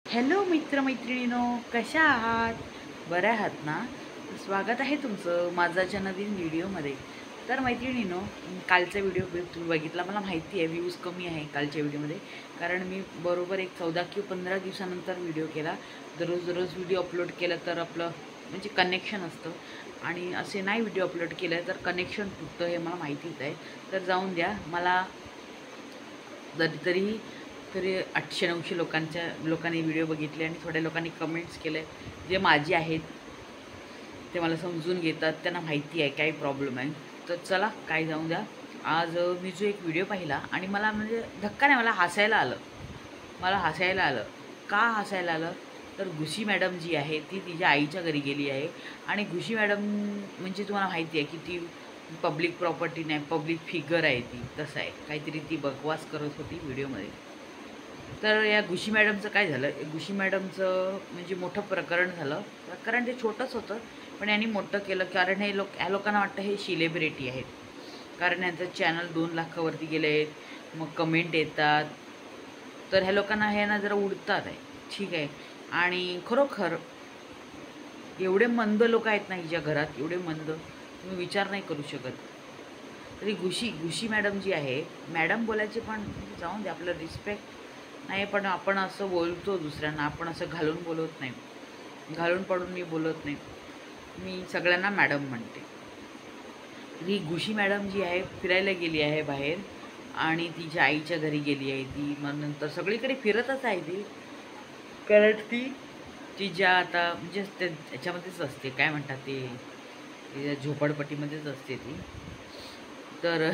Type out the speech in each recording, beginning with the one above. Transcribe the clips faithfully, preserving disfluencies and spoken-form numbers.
Hello मित्रमैत्रिणींनो, कशा आहात? बऱ्या आहात ना? स्वागत आहे तुमचं माझ्या नवीन व्हिडिओमध्ये. तर मैत्रिणींनो, कालचा व्हिडिओ तुम्ही बघितला, मला माहिती आहे व्ह्यूज कमी आहे कालच्या व्हिडिओमध्ये, कारण मी बरोबर एक चौदा किंवा पंधरा दिवसानंतर व्हिडिओ केला. दररोज दररोज व्हिडिओ अपलोड केला तर आपलं म्हणजे कनेक्शन असतं, आणि असे नाही व्हिडिओ अपलोड केलं तर कनेक्शन तुटतं, हे मला माहितीच आहे. तर जाऊन द्या, मला जरी तरीही तरी आठशे नऊशे लोकांच्या लोकांनी व्हिडिओ बघितले आणि थोड्या लोकांनी कमेंट्स केले जे माझे आहेत, ते मला समजून घेतात, त्यांना माहिती आहे काय प्रॉब्लेम आहे. तर चला काय जाऊन द्या. आज मी जो एक व्हिडिओ पाहिला आणि मला म्हणजे धक्का नाही, मला हसायला आलं. मला हसायला आलं का हसायला आलं तर घुशी मॅडम जी आहे ती तिच्या आईच्या घरी गेली आहे. आणि घुशी मॅडम म्हणजे तुम्हाला माहिती आहे की ती पब्लिक प्रॉपर्टी नाही, पब्लिक फिगर आहे ती. तसं आहे काहीतरी, ती बकवास करत होती व्हिडिओमध्ये. तर या घुशी मॅडमचं काय झालं, घुशी मॅडमचं म्हणजे मोठं प्रकरण झालं. प्रकरण ते छोटंच होतं, पण यांनी मोठं केलं, कारण हे लोक ह्या लोकांना वाटतं हे सेलिब्रिटी आहेत, कारण यांचं चॅनल दोन लाखावरती गेले आहेत, मग कमेंट येतात. तर ह्या लोकांना हे ना जरा उडतात आहे, ठीक आहे. आणि खरोखर एवढे मंद लोक आहेत ना हिच्या घरात, एवढे मंद तुम्ही विचार नाही करू शकत. तरी घुशी घुशी मॅडम जी आहे, मॅडम बोलायचे पण जाऊन दे, आपलं रिस्पेक्ट नाही, पण आपण असं बोलतो दुसऱ्यांना, आपण असं घालून बोलत नाही, घालून पडून मी बोलत नाही, मी सगळ्यांना मॅडम म्हणते. ही घुशी मॅडम जी आहे फिरायला गेली आहे बाहेर, आणि तिच्या आईच्या घरी गेली आहे ती. मग नंतर सगळीकडे फिरतच आहे ती, कारण ती तिच्या आता म्हणजे ते याच्यामध्येच असते, काय म्हणतात ते, तिच्या झोपडपट्टीमध्येच असते ती. तर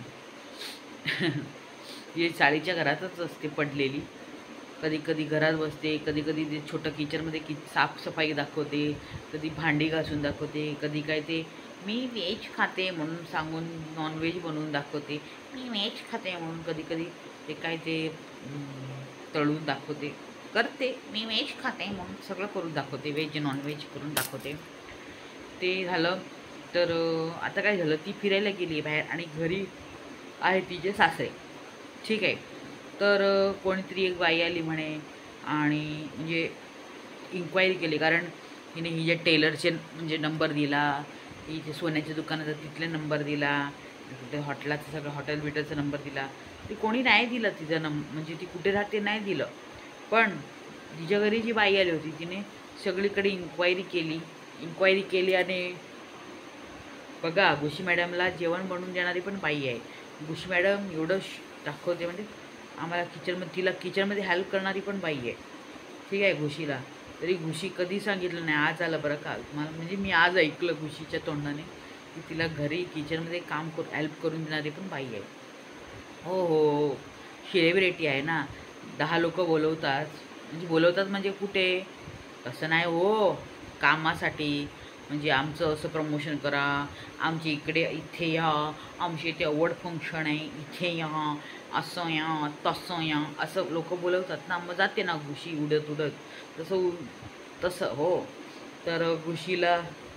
ती चाळीच्या घरातच असते पडलेली. कधी कधी घरात बसते, कधी कधी ते छोटं किचनमध्ये कि साफसफाई दाखवते, कधी भांडी घासून दाखवते, कधी काय ते मी व्हेज खाते म्हणून सांगून नॉनव्हेज बनवून दाखवते, मी व्हेज खाते म्हणून कधी कधी ते काय ते तळून दाखवते, करते मी व्हेज खाते म्हणून सगळं करून दाखवते, व्हेज नॉनव्हेज करून दाखवते. ते झालं. तर आता काय झालं, ती फिरायला गेली आहे बाहेर आणि घरी आहे तिचे सासरे, ठीक आहे. तर कोणीतरी एक बाई आली म्हणे, आणि म्हणजे इन्क्वायरी केली, कारण तिने हिच्या टेलरचे म्हणजे नंबर दिला, हिचे सोन्याच्या दुकानाचा तिथले नंबर दिला, कुठे हॉटेलाचा सगळं हॉटेल बिटेलचा नंबर दिला. ते कोणी नाही दिलं तिचा नंब म्हणजे ती कुठे राहते नाही दिलं. पण तिच्या घरी जी बाई आली होती तिने सगळीकडे इन्क्वायरी केली इन्क्वायरी केली आणि बघा, घुशी मॅडमला जेवण बनवून देणारी पण बाई आहे. घुशी मॅडम एवढं दाखवते, म्हणजे आम्हाला किचनमध्ये, तिला किचनमध्ये हेल्प करणारी पण बाई आहे, ठीक आहे, घुशीला. तरी घुशी कधी सांगितलं नाही, आज आलं बरं का मला, म्हणजे मी आज ऐकलं घुशीच्या तोंडाने की तिला घरी किचनमध्ये काम करू हेल्प करून देणारी पण बाई आहे. हो हो, सेलिब्रिटी आहे ना, दहा लोक बोलवतात, म्हणजे बोलवतात म्हणजे कुठे, तसं नाही हो, कामासाठी, म्हणजे आमचं असं प्रमोशन करा, आमच्या इकडे इथे या, आमच्या इथे अवॉर्ड फंक्शन आहे, इथे या, असं या तसं या, असं लोक बोलवतात ना. मग जाते ना घुशी उडत उडत, तसं तसं हो. तर घुशीला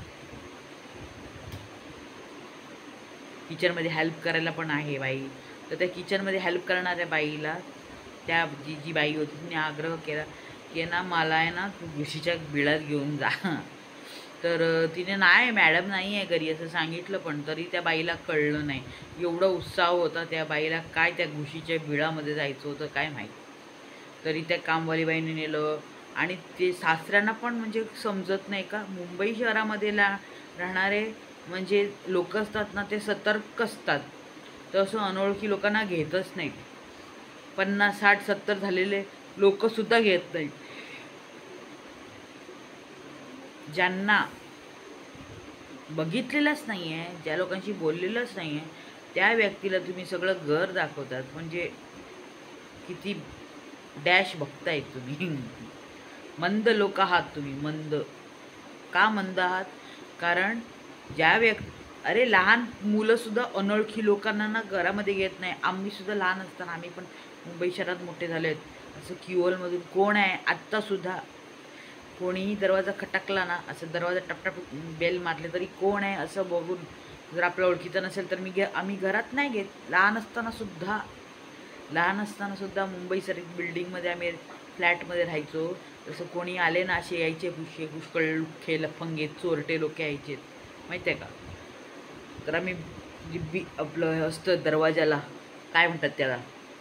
किचनमध्ये हेल्प करायला पण आहे बाई. तर त्या किचनमध्ये हेल्प करणाऱ्या बाईला, त्या जी जी बाई होती तिने आग्रह केला की ना मला आहे ना तू घुशीच्या बिळात घेऊन जा. तर तिने नाही, मॅडम नाही आहे घरी असं सांगितलं, पण तरी त्या बाईला कळलं नाही. एवढा उत्साह होता त्या बाईला, काय त्या घुशीच्या बिळामध्ये जायचं होतं काय माहीत. तरी त्या कामवाली बाईने नेलं. आणि ते सासऱ्यांना पण म्हणजे समजत नाही का, मुंबई शहरामध्ये ला राहणारे म्हणजे लोक असतात ना, ते सतर्क असतात, तर असं अनोळखी लोकांना घेतच नाहीत. पन्नास साठ सत्तर झालेले लोकसुद्धा घेत नाहीत. ज्यांना बघितलेलंच नाही आहे, ज्या लोकांशी बोललेलंच नाही आहे, त्या व्यक्तीला तुम्ही सगळं घर दाखवतात, म्हणजे किती डॅश बघतायत तुम्ही. मंद लोक आहात तुम्ही, मंद. का मंद आहात? कारण ज्या व्यक्ती, अरे लहान मुलंसुद्धा अनोळखी लोकांना ना घरामध्ये घेत नाही. आम्हीसुद्धा लहान असताना, आम्ही पण मुंबई शहरात मोठे झाले आहेत, असं क्युअलमधून कोण आहे आत्तासुद्धा, कोणीही दरवाजा खटकला ना, असं दरवाजा टपटप बेल मारले तरी कोण आहे असं बघून, जर आपल्या ओळखीचं नसेल तर मी घे आम्ही घरात नाही घेत. लहान असतानासुद्धा लहान असतानासुद्धा मुंबईसारखी बिल्डिंगमध्ये आम्ही फ्लॅटमध्ये राहायचो, तसं कोणी आले ना असे यायचे पुष्य पुष्कळ लुख्खे लफंगे चोरटे लोक यायचे माहिती आहे का. तर आम्ही बी आपलं असतं दरवाजाला काय म्हणतात त्याला,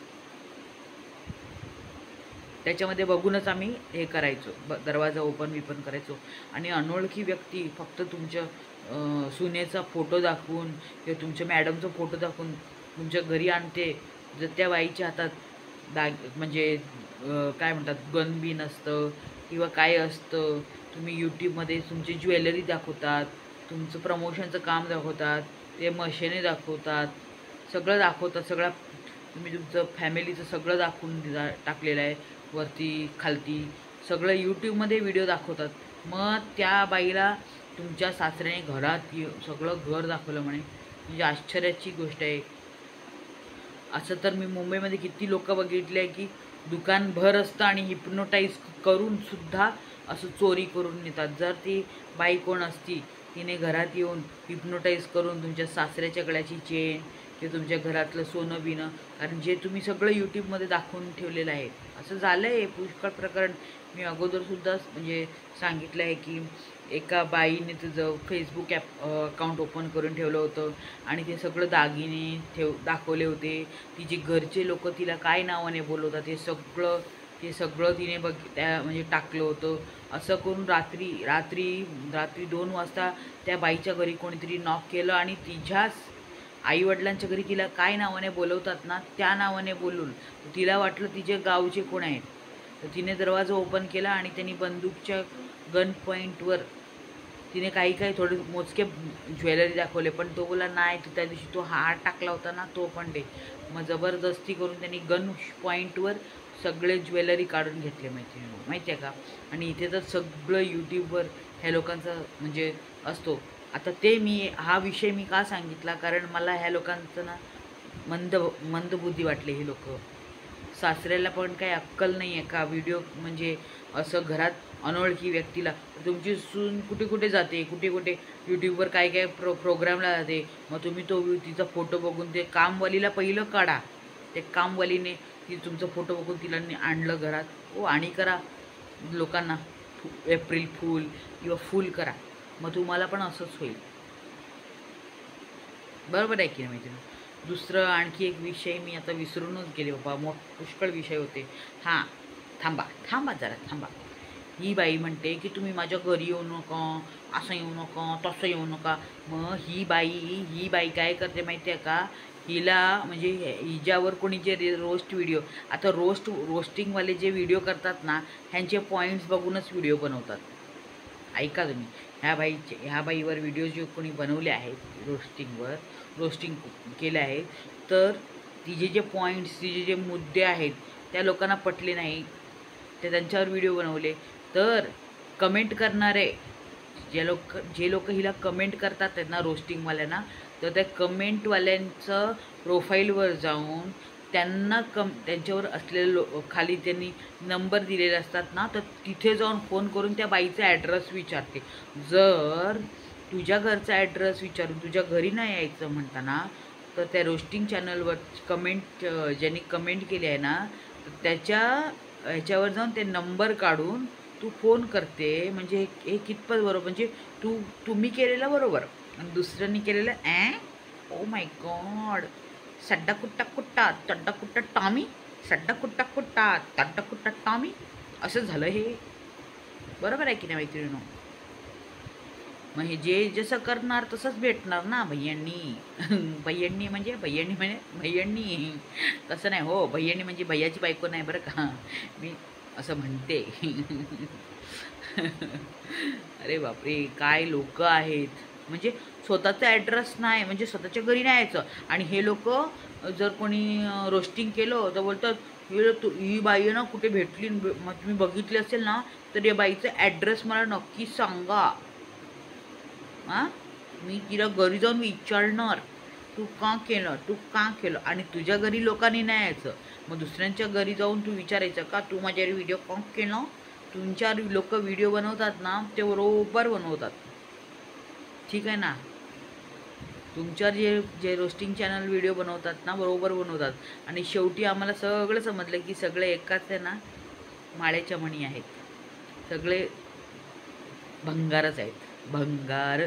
त्याच्यामध्ये बघूनच आम्ही हे करायचो, ब दरवाजा ओपन विपन करायचो. आणि अनोळखी व्यक्ती फक्त तुमच्या सुनेचा फोटो दाखवून किंवा तुमच्या मॅडमचा फोटो दाखवून तुमच्या घरी आणते. जर त्या बाईच्या हातात दाग म्हणजे काय म्हणतात गन बिन असतं किंवा काय असतं, तुम्ही यूट्यूबमध्ये तुमची ज्वेलरी दाखवतात, तुमचं प्रमोशनचं काम दाखवतात, ते मशिनी दाखवतात, सगळं दाखवतात. सगळं तुम्ही तुमचं फॅमिलीचं सगळं दाखवून दिला टाकलेलं आहे वरती खालती, सगळं यूट्यूबमध्ये व्हिडिओ दाखवतात. मग त्या बाईला तुमच्या सासऱ्याने घरात सगळं घर दाखवलं म्हणे, म्हणजे आश्चर्याची गोष्ट आहे. असं तर मी मुंबईमध्ये किती लोक बघितले आहे की दुकान भर असतं आणि हिप्नोटाईज करून सुद्धा असं चोरी करून नेतात. जर ती बाई कोण असती तिने घरात येऊन हिप्नोटाईज करून तुमच्या सासऱ्याच्या गळ्याची चेन किंवा तुमच्या घरातलं सोनं बिनं, कारण जे तुम्ही सगळं यूट्यूबमध्ये दाखवून ठेवलेलं आहे. असं झालं आहे पुष्कळ प्रकरण. मी अगोदरसुद्धा म्हणजे सांगितलं आहे की एका बाईने तुझं फेसबुक ॲप अकाउंट ओपन करून ठेवलं होतं आणि ते सगळं दागिने ठेव दाखवले होते. तिचे घरचे लोक तिला काय नावाने बोलवतात ते सगळं ते सगळं तिने बघ त्या म्हणजे टाकलं होतं. असं करून रात्री रात्री रात्री दोन वाजता त्या बाईच्या घरी कोणीतरी नॉक केलं आणि तिच्याच आईवडिलांच्या घरी तिला काय नावाने बोलवतात ना त्या नावाने बोलून तिला वाटलं तिचे गावचे कोण आहेत. तर तिने दरवाजा ओपन केला आणि त्यांनी बंदूकच्या गन पॉईंटवर तिने काही काही थोडे मोजके ज्वेलरी दाखवले, पण तो बोला नाही, तो त्या दिवशी तो हार टाकला होता ना तो पण दे. मग जबरदस्ती करून त्यांनी गन पॉईंटवर सगळे ज्वेलरी काढून घेतले माहिती माहिती आहे का. आणि इथे तर सगळं यूट्यूबवर ह्या लोकांचा म्हणजे असतो. आता ते मी हा विषय मी का सांगितला, कारण मला ह्या लोकांचं ना मंद मंदबुद्धी वाटले. हे लोक सासऱ्याला पण काही अक्कल नाही आहे का, व्हिडिओ म्हणजे असं घरात अनोळखी व्यक्तीला, तुमची सून कुठे कुठे जाते, कुठे कुठे यूट्यूबवर काय काय प्रो प्रोग्रामला जाते, मग तुम्ही तो तिचा फोटो बघून ते कामवालीला पहिलं काढा. ते कामवालीने ती तुमचा फोटो बघून तिला आणलं घरात, ओ आणि करा लोकांना एप्रिल फूल किंवा फूल करा, मग तुम्हाला पण असंच होईल. बरोबर आहे की नाही माहिती. दुसरं आणखी एक विषय मी आता विसरूनच गेले बाबा, मोठ पुष्कळ विषय होते. हां थांबा थांबा जरा थांबा. ही बाई म्हणते की तुम्ही माझ्या घरी येऊ नका, असं येऊ नका, तसं येऊ नका. मग ही बाई ही बाई काय करते माहिती आहे का, हिला म्हणजे हिच्यावर कोणी जे रोस्ट व्हिडिओ, आता रोस्ट रोस्टिंगवाले जे व्हिडिओ करतात ना ह्यांचे पॉईंट्स बघूनच व्हिडिओ बनवतात. ऐका तुम्ही, ह्या बाईचे ह्या बाईवर व्हिडिओ जे कोणी बनवले आहेत रोस्टिंगवर रोस्टिंग केले आहेत, तर तिचे जे पॉईंट्स तिचे जे मुद्दे आहेत त्या लोकांना पटले नाही, ते त्यांच्यावर व्हिडिओ बनवले. तर कमेंट करणारे जे लोक जे लोक हिला कमेंट करतात त्यांना रोस्टिंगवाल्यांना, तर त्या कमेंटवाल्यांचं प्रोफाईलवर जाऊन त्यांना कम त्यांच्यावर असलेले लो खाली त्यांनी नंबर दिलेले असतात ना, तर तिथे जाऊन फोन करून त्या बाईचा ॲड्रेस विचारते. जर तुझ्या घरचा ॲड्रेस विचारून तुझ्या घरी नाही यायचं म्हणताना, तर त्या रोस्टिंग चॅनलवर कमेंट ज्यांनी कमेंट केली आहे ना त्याच्या ह्याच्यावर जाऊन ते नंबर काढून तू फोन करते. म्हणजे हे कितपत बरोबर, म्हणजे तू तुम्ही केलेलं बरोबर आणि दुसऱ्यांनी केलेलं ॲ ओ माय गॉड, सड्डा कुट्टा कुट्टा तड्डा कुट्टा टॉमी, सड्डा कुट्टा कुट्टा तड्डा कुट्टा टॉमी, असं झालं हे. बरोबर आहे की नाही मैत्रिणीनो. मग हे जे जसं करणार तसंच भेटणार ना भैयांनी. भैयांनी म्हणजे भैयांनी म्हणजे भैयांनी तसं नाही हो, भैयांनी म्हणजे भैयाची बायको नाही बरं का, मी असं म्हणते. अरे बापरे काय लोक आहेत, म्हणजे स्वतःचा ॲड्रेस नाही, म्हणजे स्वतःच्या घरी नाही यायचं. आणि हे लोक जर कोणी रोस्टिंग केलं तर बोलतात ही तू ही बाई ना कुठे भेटली, मग तुम्ही बघितली असेल ना तर या बाईचा ॲड्रेस मला नक्की सांगा. हां मी तिला घरी जाऊन विचारणार तू का केलं तू का केलं. आणि तुझ्या घरी लोकांनी नाही यायचं, मग दुसऱ्यांच्या घरी जाऊन तू विचारायचं का तू माझ्या व्हिडिओ का केलं. तुमच्या लोक व्हिडिओ बनवतात ना ते बरोबर बनवतात, ठीक आहे ना. तुमच्या जे जे रोस्टिंग चॅनल व्हिडिओ बनवतात ना बरोबर बनवतात. आणि शेवटी आम्हाला सगळं समजलं की सगळे एकाच आहे ना, माळेच्या मणी आहेत, सगळे भंगारच आहेत, भंगार.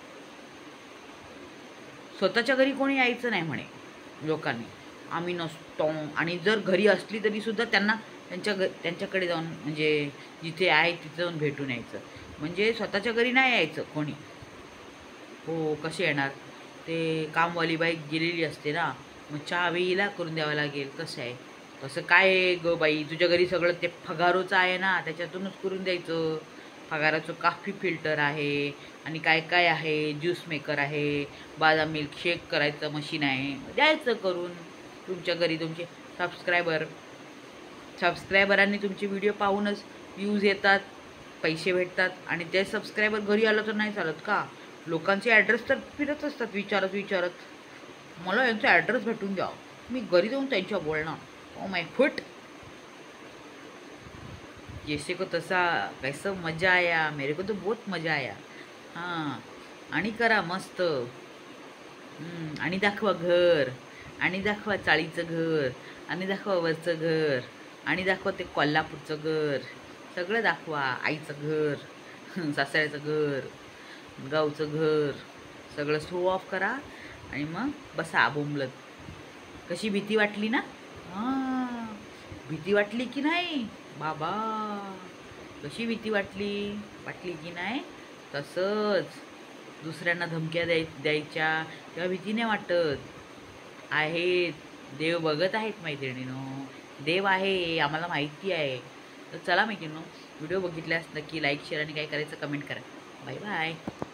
स्वतःच्या घरी कोणी यायचं नाही म्हणे लोकांनी, आम्ही नसतो. आणि जर घरी असली तरी सुद्धा त्यांना त्यांच्या घ त्यांच्याकडे जाऊन म्हणजे जिथे आहे तिथे जाऊन भेटून यायचं, म्हणजे स्वतःच्या घरी नाही यायचं कोणी. हो, कसे येणार? ते कामवाली बाई गेलेली असते ना, मग चहा वेळीला करून द्यावं लागेल. कसं आहे? तसं काय ग बाई, तुझ्या घरी सगळं ते फगारोचं आहे ना, त्याच्यातूनच करून द्यायचं. फगाराचं कॉफी फिल्टर आहे आणि काय काय आहे, ज्यूस मेकर आहे, बदाम मिल्क शेक करायचं मशीन आहे, द्यायचं करून. तुमच्या घरी तुमचे सबस्क्रायबर सबस्क्रायबरांनी तुमचे व्हिडिओ पाहूनच व्ह्यूज येतात, पैसे भेटतात. आणि ते सबस्क्रायबर घरी आलं तर नाही चालत का? लोकांचे ॲड्रेस तर फिरत असतात विचारत विचारत, मला यांचा ॲड्रेस भेटून द्या, मी घरी जाऊन त्यांच्या बोलणार. ओ माय फुट, जैसे को तसा कैसा मजा आया, मेरे को तो बहुत मजा आया. हां, आणि करा मस्त. आणि दाखवा घर, आणि दाखवा चाळीचं घर, आणि दाखवा वरचं घर, आणि दाखवा ते कोल्हापूरचं घर, सगळं दाखवा. आईचं घर, सासऱ्याचं घर, गावचं घर, सगळं शो ऑफ करा आणि मग बसा बोंबलत. कशी भीती वाटली ना? हां, भीती वाटली की नाही बाबा? कशी भीती वाटली वाटली की नाही? तसंच दुसऱ्यांना धमक्या द्याय द्यायच्या तेव्हा भीती नाही वाटत. आहेत, देव बघत आहेत मैत्रिणीनो, देव आहे, आम्हाला माहिती आहे. तर चला मैत्रिणीनो, व्हिडिओ बघितल्यास नक्की लाईक शेअर आणि काय करायचं कमेंट करा. Bye bye.